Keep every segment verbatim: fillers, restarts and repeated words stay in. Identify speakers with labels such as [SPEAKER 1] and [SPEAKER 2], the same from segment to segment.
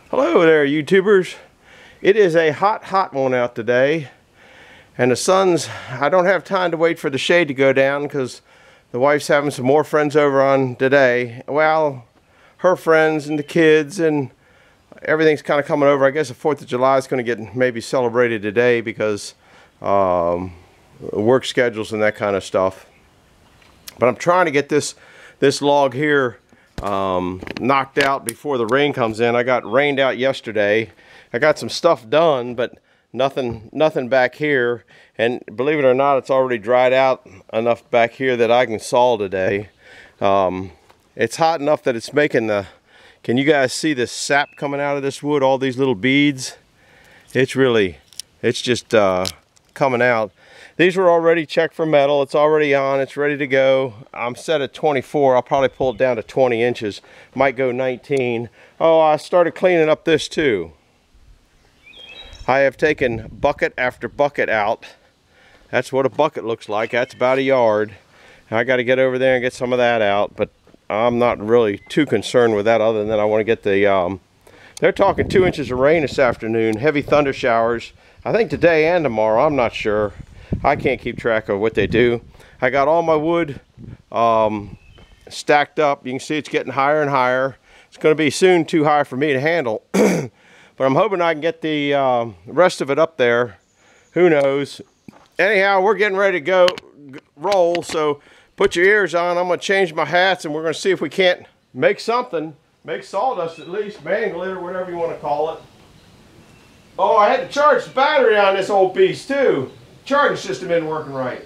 [SPEAKER 1] Hello there, YouTubers. It is a hot, hot one out today. And the sun's, I don't have time to wait for the shade to go down because the wife's having some more friends over on today. Well, her friends and the kids and everything's kind of coming over. I guess the fourth of July is going to get maybe celebrated today because um, work schedules and that kind of stuff. But I'm trying to get this, this log here um, knocked out before the rain comes in. I got rained out yesterday. I got some stuff done, but nothing nothing back here. And believe it or not, it's already dried out enough back here that I can saw today. Um, it's hot enough that it's making the, can you guys see the sap coming out of this wood, all these little beads? It's really, it's just uh, coming out. These were already checked for metal. It's already on. It's ready to go. I'm set at twenty-four. I'll probably pull it down to twenty inches. Might go nineteen. Oh, I started cleaning up this too. I have taken bucket after bucket out. That's what a bucket looks like. That's about a yard. I got to get over there and get some of that out, but I'm not really too concerned with that other than I want to get the, um, they're talking two inches of rain this afternoon, heavy thunder showers. I think today and tomorrow, I'm not sure. I can't keep track of what they do. I got all my wood um, stacked up. You can see it's getting higher and higher. It's going to be soon too high for me to handle. But I'm hoping I can get the um, rest of it up there. Who knows? Anyhow, we're getting ready to go roll. So put your ears on. I'm going to change my hats and we're going to see if we can't make something. Make sawdust at least. Man glitter, whatever you want to call it. Oh, I had to charge the battery on this old beast too. Charging system isn't working right.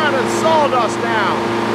[SPEAKER 1] kind of sawdust now.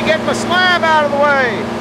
[SPEAKER 1] get my slab out of the way.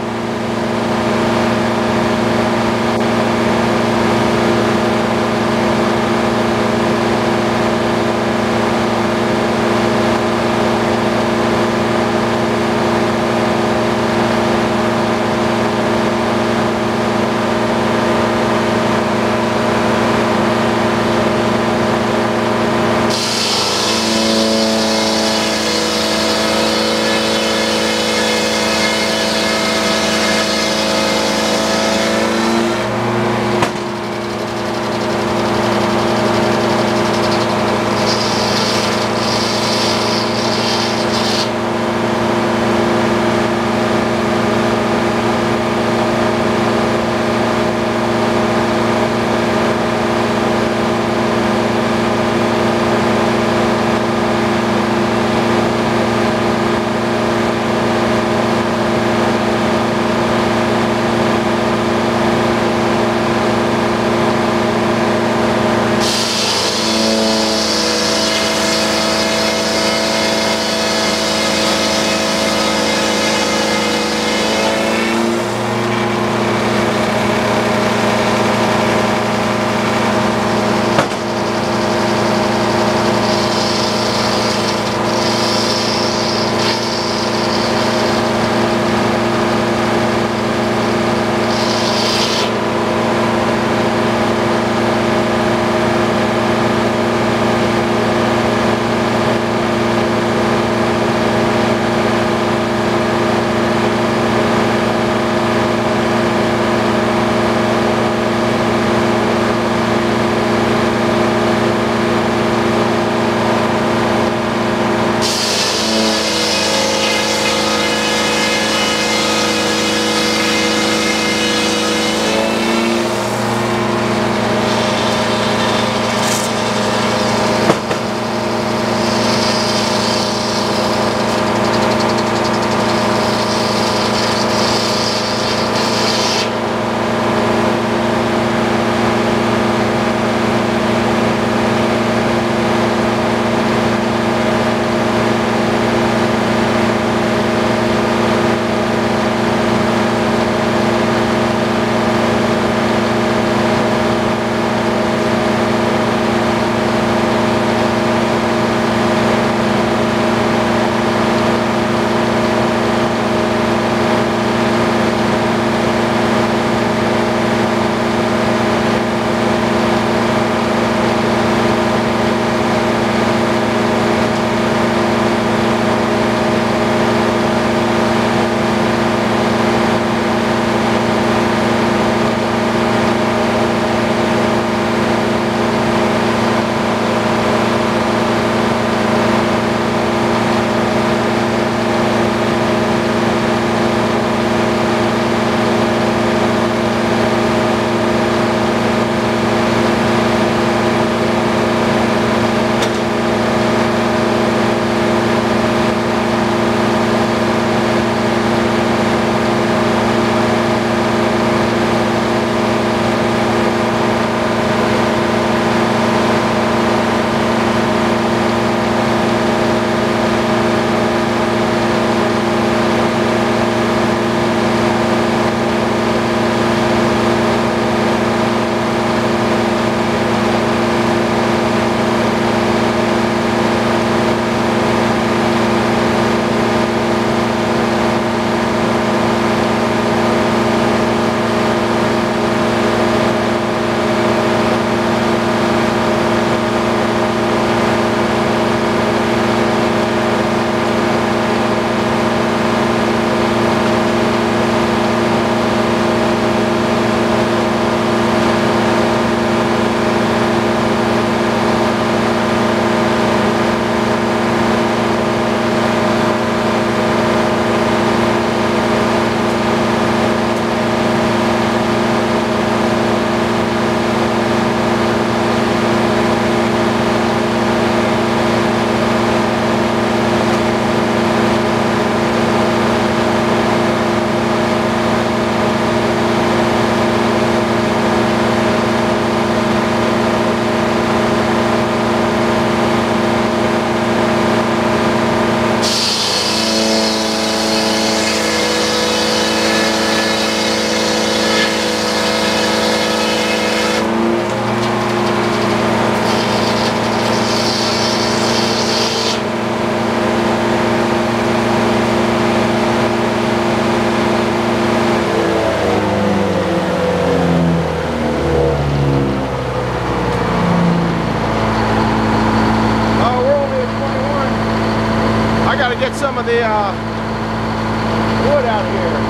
[SPEAKER 1] the uh, wood out of here.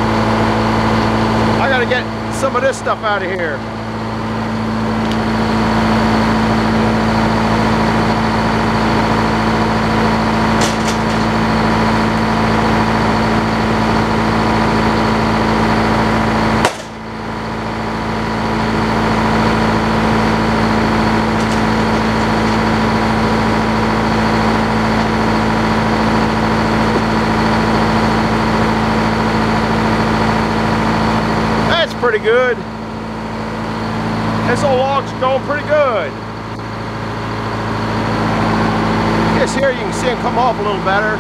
[SPEAKER 1] I gotta get some of this stuff out of here. Pretty good. This old log's going pretty good. I guess here you can see him come off a little better.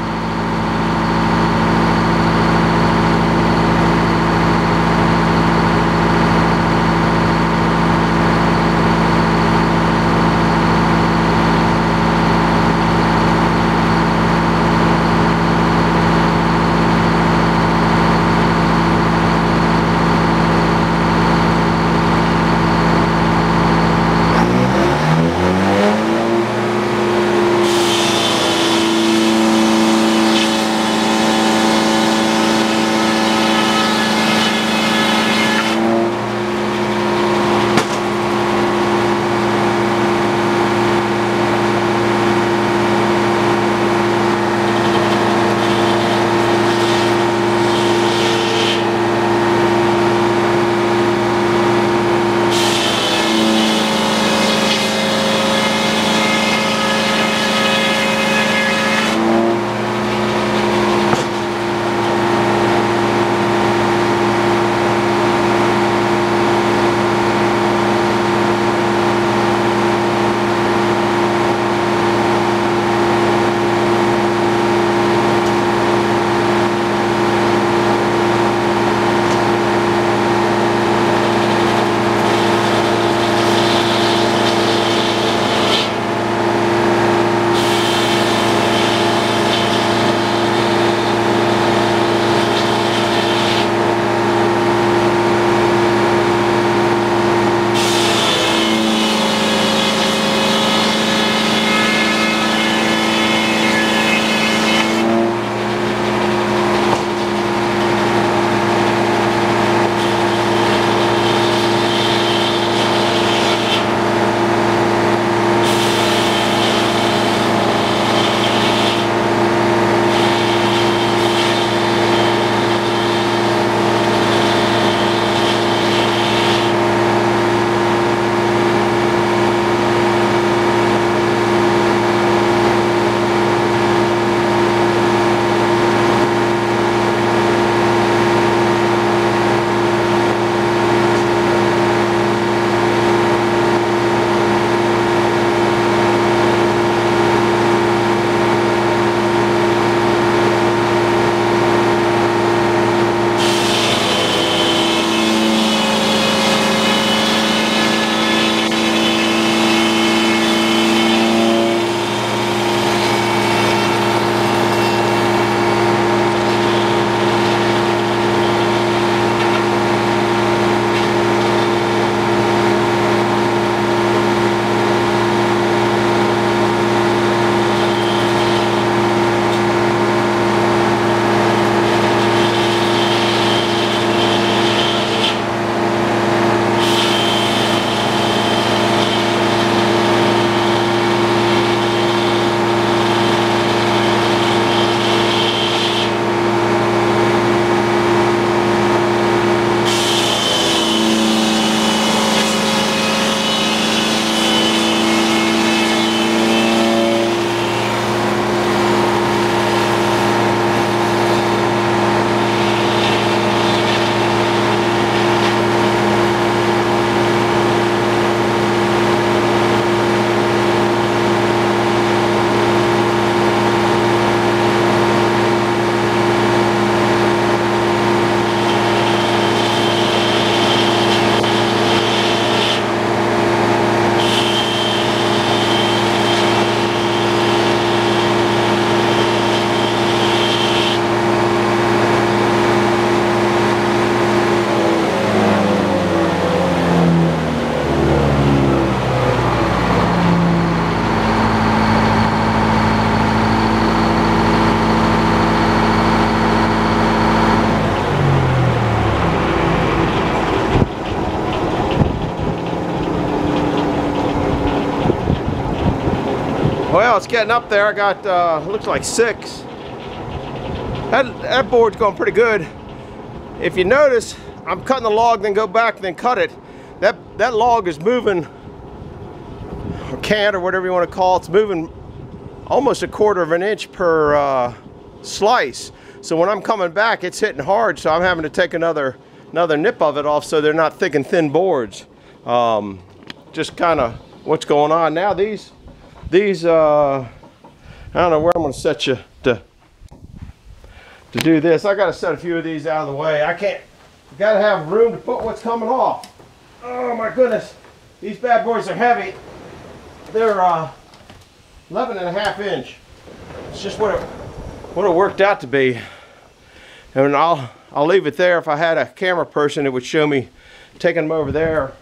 [SPEAKER 1] tell it's getting up there. I got, uh, looks like six. That, that board's going pretty good. If you notice, I'm cutting the log, then go back, then cut it. That, that log is moving, or cant, or whatever you want to call it, it's moving almost a quarter of an inch per uh, slice. So when I'm coming back, it's hitting hard, so I'm having to take another, another nip of it off so they're not thick and thin boards. Um, just kind of what's going on. Now these, these uh, I don't know where I'm going to set you to, to do this. I got to set a few of these out of the way. I can't, got to have room to put what's coming off. Oh my goodness, these bad boys are heavy. They're uh, eleven and a half inch. It's just what it, what it worked out to be. And I'll, I'll leave it there. If I had a camera person, it would show me taking them over there.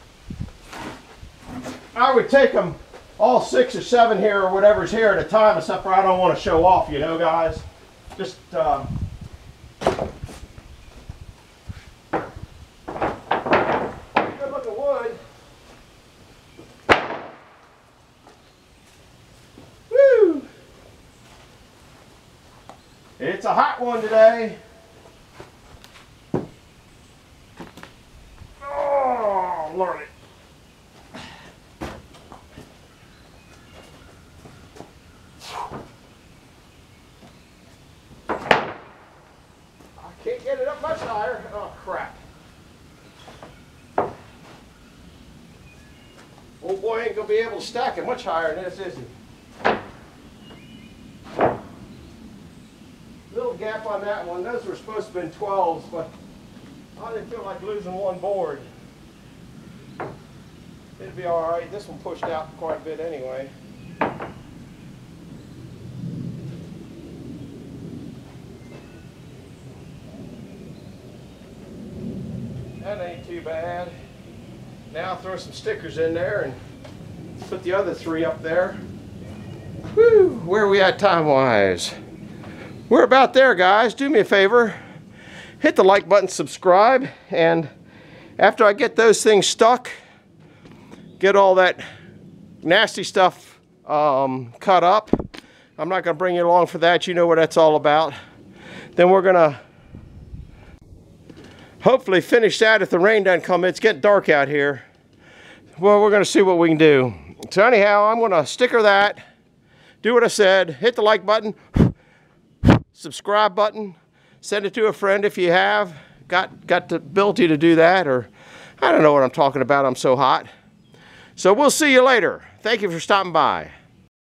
[SPEAKER 1] I would take them all six or seven here or whatever's here at a time, except for I don't want to show off, you know, guys. Just uh, good looking wood. Woo! It's a hot one today. Oh, Lordy. Can't get it up much higher. Oh, crap. Old boy ain't going to be able to stack it much higher than this, is he? Little gap on that one. Those were supposed to have been twelves, but I didn't feel like losing one board. It'll be all right. This one pushed out quite a bit anyway. That ain't too bad. Now I'll throw some stickers in there and put the other three up there. Whew, where are we at time-wise? We're about there, guys. Do me a favor. Hit the like button, subscribe, and after I get those things stuck, get all that nasty stuff um, cut up. I'm not going to bring you along for that. You know what that's all about. Then we're going to hopefully finish that if the rain doesn't come. It's getting dark out here. Well, we're going to see what we can do. So anyhow, I'm going to sticker that, do what I said, hit the like button, subscribe button, send it to a friend if you have got, got the ability to do that, or I don't know what I'm talking about. I'm so hot. So we'll see you later. Thank you for stopping by.